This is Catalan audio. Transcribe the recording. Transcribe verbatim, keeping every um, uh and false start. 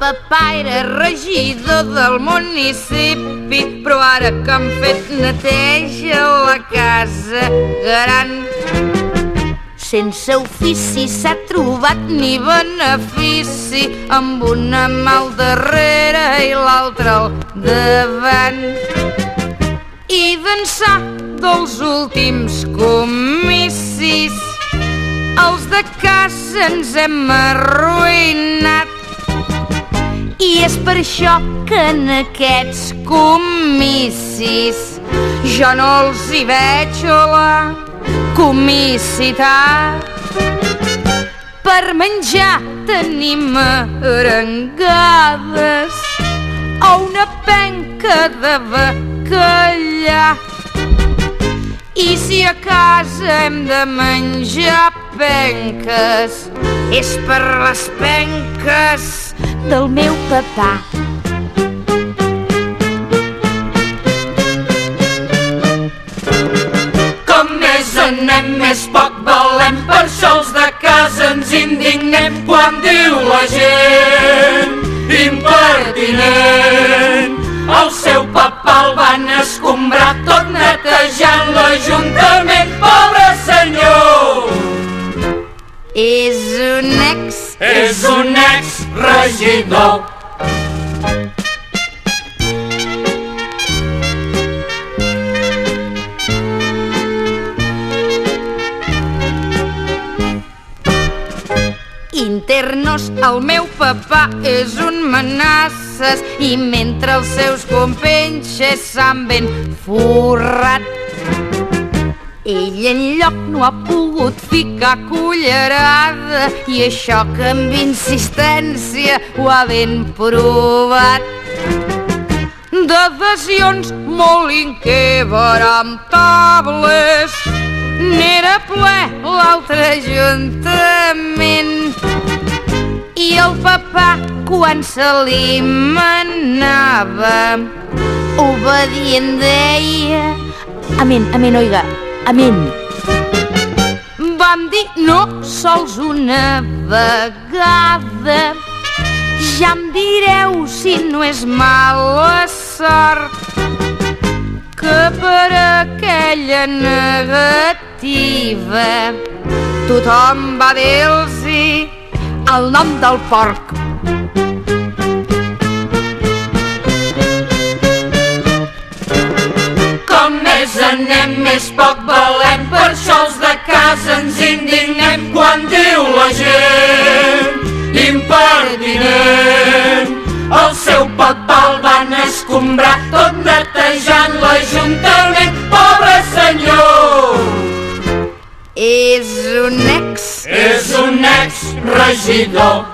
papà era regidor del municipi, però ara que han fet neteja la casa gran. Sense ofici s'ha trobat ni benefici, amb una mà al darrere i l'altra al davant. I d'ençà dels últims comicis, els de casa ens hem arruïnat. I és per això que en aquests comicis jo no els hi veig la comicitat. Per menjar tenim arengades o una penca de bacallà. I si a casa hem de menjar penques, és per les penques del meu papà. Com més anem, més poc valem, per això els de casa ens indignem quan diu la gent impertinent. El seu papà el van escombrar tot netejant l'Ajuntament, pobre senyor! És un ex... És un ex-regidor. Internos, el meu papà és un manasses i mentre els seus companys s'han ben forrat, ell enlloc no ha pogut ficar cullerada i això que amb insistència ho ha ben provat. D'adhesions molt inquebrantables, n'era ple l'altre ajuntament. I el papà, quan se li manava, obedient deia: amén, amén, oiga, amén. Vam dir no sols una vegada, ja em direu si no és mala sort que per aquella negativa tothom va dir-los el nom del porc. Com més anem, més poc valem, per això els de casa ens indignem quan diu la gent impertinent. El seu papà el van escombrar tot netejant l'Ajuntament, pobre senyor! És un ex... És un ex-regidor.